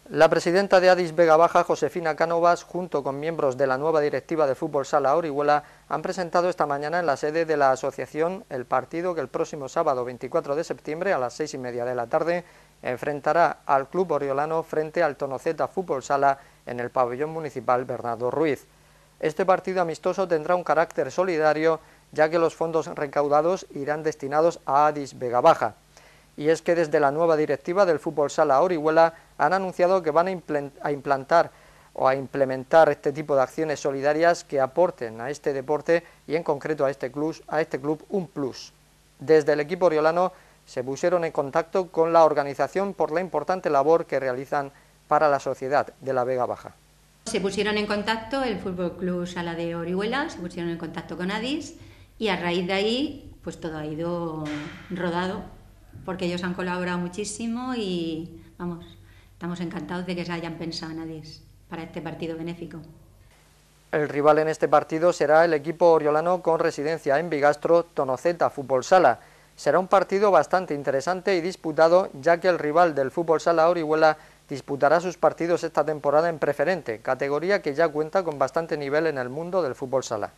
La presidenta de Adís Vega Baja, Josefina Cánovas, junto con miembros de la nueva directiva de Fútbol Sala Orihuela, han presentado esta mañana en la sede de la asociación el partido que el próximo sábado 24 de septiembre a las 6:30 de la tarde enfrentará al club oriolano frente al Tonoceta Fútbol Sala en el pabellón municipal Bernardo Ruiz. Este partido amistoso tendrá un carácter solidario, ya que los fondos recaudados irán destinados a Adís Vega Baja. Y es que desde la nueva directiva del Fútbol Sala Orihuela han anunciado que van a implementar este tipo de acciones solidarias que aporten a este deporte y en concreto a este club un plus. Desde el equipo oriolano se pusieron en contacto con la organización por la importante labor que realizan para la sociedad de la Vega Baja. Se pusieron en contacto el Fútbol Club Sala de Orihuela, se pusieron en contacto con Adís y a raíz de ahí pues todo ha ido rodado, porque ellos han colaborado muchísimo y vamos, estamos encantados de que se hayan pensado en Adís para este partido benéfico. El rival en este partido será el equipo oriolano con residencia en Bigastro, Tonoceta Fútbol Sala. Será un partido bastante interesante y disputado, ya que el rival del Fútbol Sala Orihuela disputará sus partidos esta temporada en preferente, categoría que ya cuenta con bastante nivel en el mundo del fútbol sala.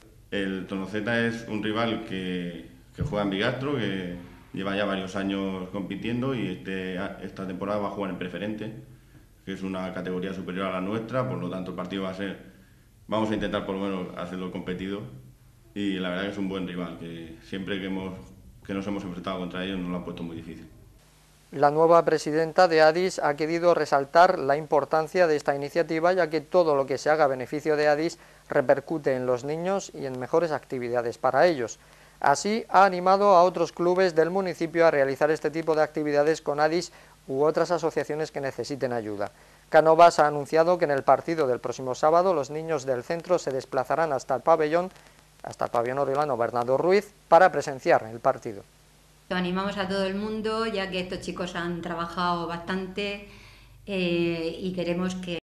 El Tonoceta es un rival que juega en Bigastro, que lleva ya varios años compitiendo y esta temporada va a jugar en preferente, que es una categoría superior a la nuestra, por lo tanto el partido vamos a intentar por lo menos hacerlo competido y la verdad que es un buen rival, que siempre que nos hemos enfrentado contra ellos nos lo han puesto muy difícil. La nueva presidenta de Adís ha querido resaltar la importancia de esta iniciativa, ya que todo lo que se haga a beneficio de Adís repercute en los niños y en mejores actividades para ellos. Así, ha animado a otros clubes del municipio a realizar este tipo de actividades con Adís u otras asociaciones que necesiten ayuda. Cánovas ha anunciado que en el partido del próximo sábado los niños del centro se desplazarán hasta el pabellón oriolano Bernardo Ruiz para presenciar el partido. Animamos a todo el mundo, ya que estos chicos han trabajado bastante y queremos que